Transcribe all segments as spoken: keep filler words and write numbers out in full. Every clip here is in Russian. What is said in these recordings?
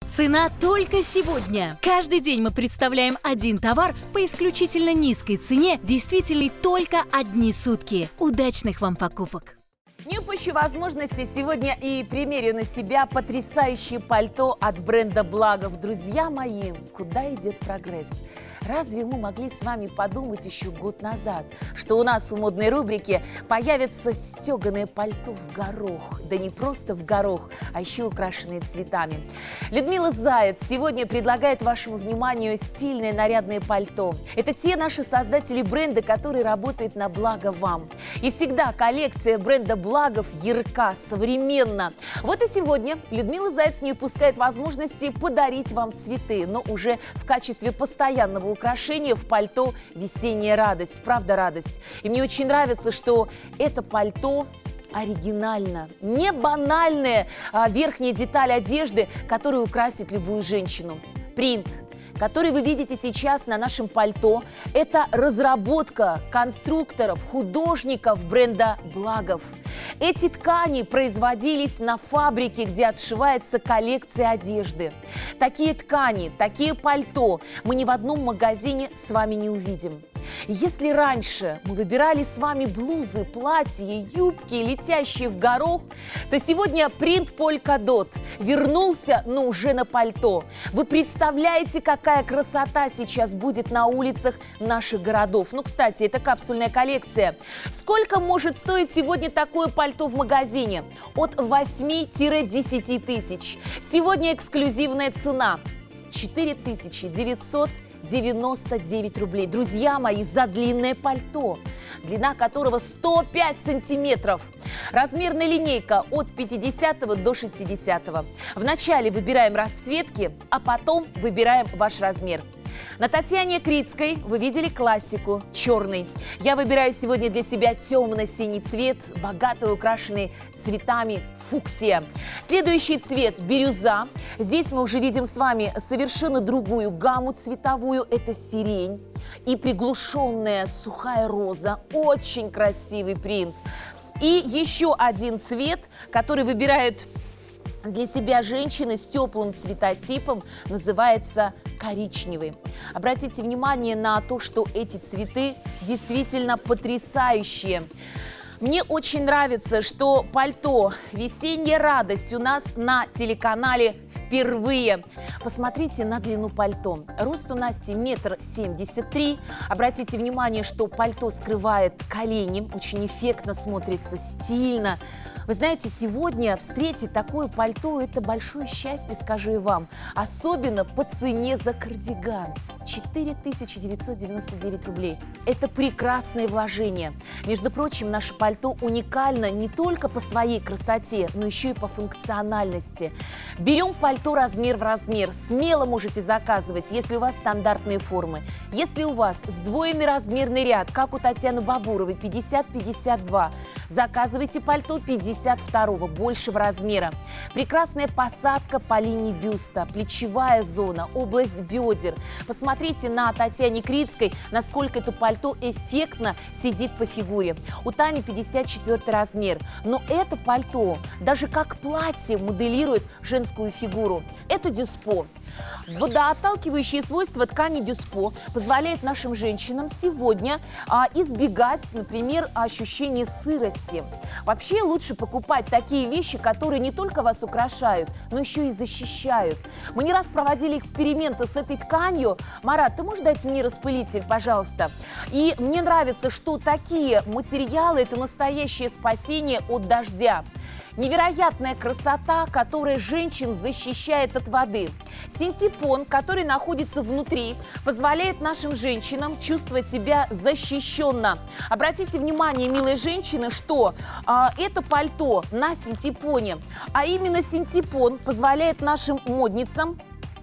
Цена только сегодня. Каждый день мы представляем один товар по исключительно низкой цене, действительной только одни сутки. Удачных вам покупок! Не упущу возможности сегодня и примерю на себя потрясающее пальто от бренда Благов. Друзья мои, куда идет прогресс? Разве мы могли с вами подумать еще год назад, что у нас в модной рубрике появится стеганое пальто в горох? Да не просто в горох, а еще украшенные цветами. Людмила Заяц сегодня предлагает вашему вниманию стильное нарядное пальто. Это те наши создатели бренда, которые работают на благо вам. И всегда коллекция бренда Благов ярка, современна. Вот и сегодня Людмила Заяц не упускает возможности подарить вам цветы, но уже в качестве постоянного украшение в пальто «Весенняя радость». Правда, радость. И мне очень нравится, что это пальто оригинально, не банальная а, верхняя деталь одежды, которая украсит любую женщину. Принт, который вы видите сейчас на нашем пальто, это разработка конструкторов, художников бренда Благов. Эти ткани производились на фабрике, где отшивается коллекция одежды. Такие ткани, такие пальто мы ни в одном магазине с вами не увидим. Если раньше мы выбирали с вами блузы, платья, юбки, летящие в горох, то сегодня принт полькадот вернулся, но уже на пальто. Вы представляете, какая красота сейчас будет на улицах наших городов? Ну, кстати, это капсульная коллекция. Сколько может стоить сегодня такое пальто в магазине? От восьми до десяти тысяч. Сегодня эксклюзивная цена – четыре тысячи девятьсот девяносто девять рублей. Друзья мои, за длинное пальто, длина которого сто пять сантиметров. Размерная линейка от пятидесятого до шестидесятого. Вначале выбираем расцветки, а потом выбираем ваш размер. На Татьяне Крицкой вы видели классику черный. Я выбираю сегодня для себя темно-синий цвет, богато украшенный цветами фуксия. Следующий цвет бирюза. Здесь мы уже видим с вами совершенно другую гамму цветовую. Это сирень и приглушенная сухая роза. Очень красивый принт. И еще один цвет, который выбирают для себя женщины с теплым цветотипом, называется коричневый. Обратите внимание на то, что эти цветы действительно потрясающие. Мне очень нравится, что пальто «Весенняя радость» у нас на телеканале впервые. Посмотрите на длину пальто. Рост у Насти метр семьдесят три. Обратите внимание, что пальто скрывает колени, очень эффектно смотрится, стильно. Вы знаете, сегодня встретить такое пальто – это большое счастье, скажу и вам. Особенно по цене за кардиган. четыре тысячи девятьсот девяносто девять рублей. Это прекрасное вложение. Между прочим, наше пальто уникально не только по своей красоте, но еще и по функциональности. Берем пальто размер в размер. Смело можете заказывать, если у вас стандартные формы. Если у вас сдвоенный размерный ряд, как у Татьяны Бабуровой, пятьдесят пятьдесят два, заказывайте пальто пятьдесят второго, большего размера. Прекрасная посадка по линии бюста, плечевая зона, область бедер. Посмотрите на Татьяне Крицкой, насколько это пальто эффектно сидит по фигуре. У Тани пятьдесят четвёртый размер. Но это пальто даже как платье моделирует женскую фигуру. Это дюспо. Водоотталкивающие свойства ткани дюспо позволяют нашим женщинам сегодня а, избегать, например, ощущения сырости. Вообще лучше покупать такие вещи, которые не только вас украшают, но еще и защищают. Мы не раз проводили эксперименты с этой тканью. Марат, ты можешь дать мне распылитель, пожалуйста? И мне нравится, что такие материалы – это настоящее спасение от дождя. Невероятная красота, которая женщин защищает от воды. Синтепон, который находится внутри, позволяет нашим женщинам чувствовать себя защищенно. Обратите внимание, милые женщины, что а, это пальто на синтепоне, а именно синтепон позволяет нашим модницам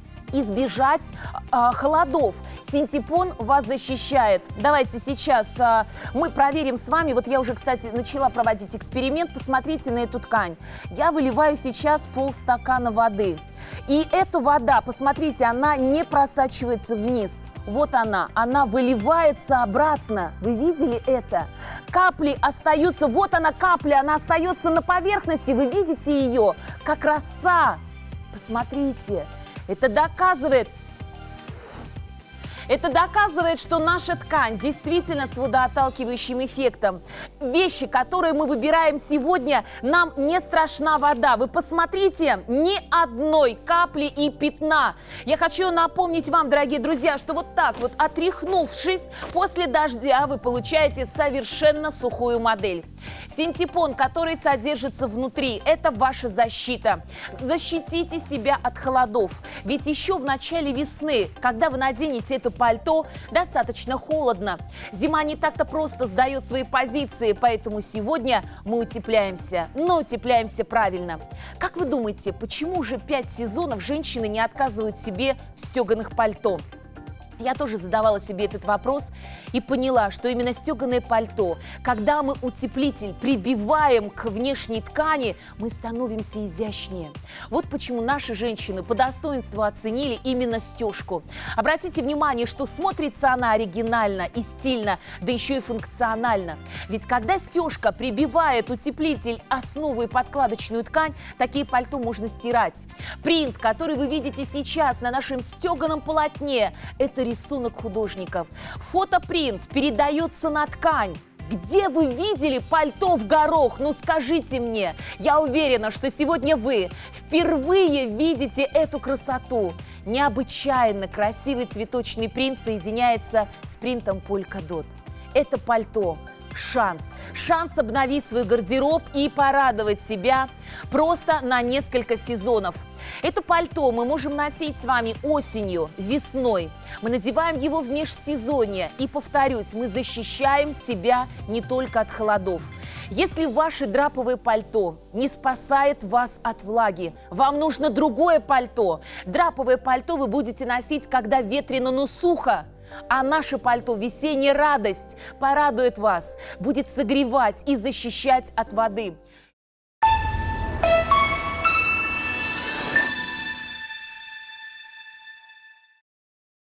избежать а, холодов. Синтепон вас защищает. Давайте сейчас а, мы проверим с вами. Вот я уже, кстати, начала проводить эксперимент. Посмотрите на эту ткань. Я выливаю сейчас полстакана воды. И эта вода, посмотрите, она не просачивается вниз. Вот она, она выливается обратно. Вы видели это? Капли остаются, вот она капля, она остается на поверхности. Вы видите ее, как роса. Посмотрите. Это доказывает, Это доказывает, что наша ткань действительно с водоотталкивающим эффектом. Вещи, которые мы выбираем сегодня, нам не страшна вода. Вы посмотрите, ни одной капли и пятна. Я хочу напомнить вам, дорогие друзья, что вот так вот, отряхнувшись после дождя, вы получаете совершенно сухую модель. Синтепон, который содержится внутри, это ваша защита. Защитите себя от холодов. Ведь еще в начале весны, когда вы наденете это пальто, достаточно холодно. Зима не так-то просто сдает свои позиции, поэтому сегодня мы утепляемся. Но утепляемся правильно. Как вы думаете, почему же пять сезонов женщины не отказывают себе в стеганых пальто? Я тоже задавала себе этот вопрос и поняла, что именно стеганое пальто, когда мы утеплитель прибиваем к внешней ткани, мы становимся изящнее. Вот почему наши женщины по достоинству оценили именно стежку. Обратите внимание, что смотрится она оригинально и стильно, да еще и функционально. Ведь когда стежка прибивает утеплитель основу и подкладочную ткань, такие пальто можно стирать. Принт, который вы видите сейчас на нашем стеганом полотне, это рисунок художников. Фотопринт передается на ткань. Где вы видели пальто в горох? Ну скажите мне. Я уверена, что сегодня вы впервые видите эту красоту. Необычайно красивый цветочный принт соединяется с принтом полькадот. Это пальто. Шанс. Шанс обновить свой гардероб и порадовать себя просто на несколько сезонов. Это пальто мы можем носить с вами осенью, весной. Мы надеваем его в межсезонье. И, повторюсь, мы защищаем себя не только от холодов. Если ваше драповое пальто не спасает вас от влаги, вам нужно другое пальто. Драповое пальто вы будете носить, когда ветрено, но сухо. А наше пальто «Весенняя радость» порадует вас, будет согревать и защищать от воды.